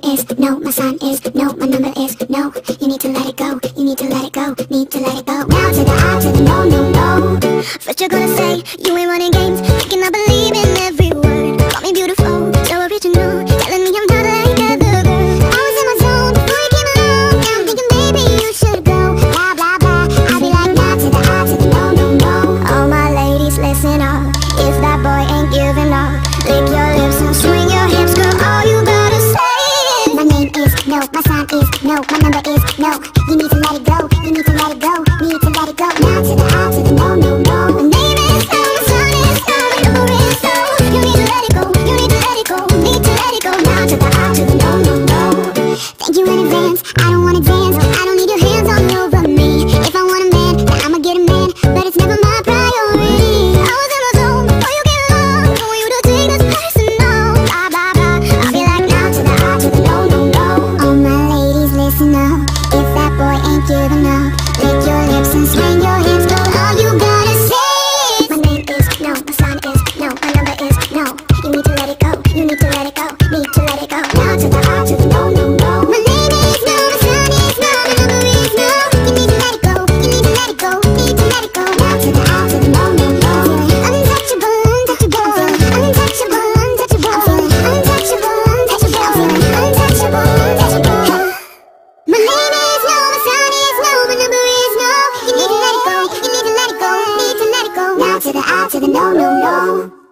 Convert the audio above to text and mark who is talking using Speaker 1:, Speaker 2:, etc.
Speaker 1: is no, my sign is no, my number is no. You need to let it go, you need to let it go, need to let it go. Now to the I to the no, no, no. First you're gonna say you ain't running games, thinking I believe in every word. Call me beautiful, so original, telling me I'm not like other girls. I was in my zone before you came along. Now I'm thinking baby you should go. Blah blah blah, I'll be like nah to the I to the no, no, no. All my ladies listen up, if that boy ain't giving up, lick your lips and swing your hips, girl. All you gotta say is my name is no, my sign is no, my number is no. You need to let it go, you need to let it go, need to let it go. Now to the I to the no, no, no. My name is no, my sign is no, my number is no. You need to let it go, you need to let it go, need to let it go. Now to the I to the no, no, no. Thank you in advance, I don't wanna dance, I don't need your hands all over me. If I want a man, then I'ma get a man, but it's never my priority. I was in my zone before you came along, don't want you to take this personal. Blah blah blah, I'll be like now to the I to the no, no, no. All my ladies listen up, if that boy ain't giving up, lick your lips and swing your hips, girl. All you gotta say is my name is no, my sign is no, my number is no. You need to let it go, you need to let it go, need to let it go. Now to the I to the no, no, no. My name is no, my sign is no, my number is no. You need to let it go, you need to let it go, need to let it go. Now to the I to the no, no, no. Untouchable, untouchable, untouchable, untouchable, untouchable, untouchable, untouchable, untouchable. My name is no, my sign is no, my number is no. You need to let it go, you need to let it go, need to let it go. Now to the I to the no, no, no.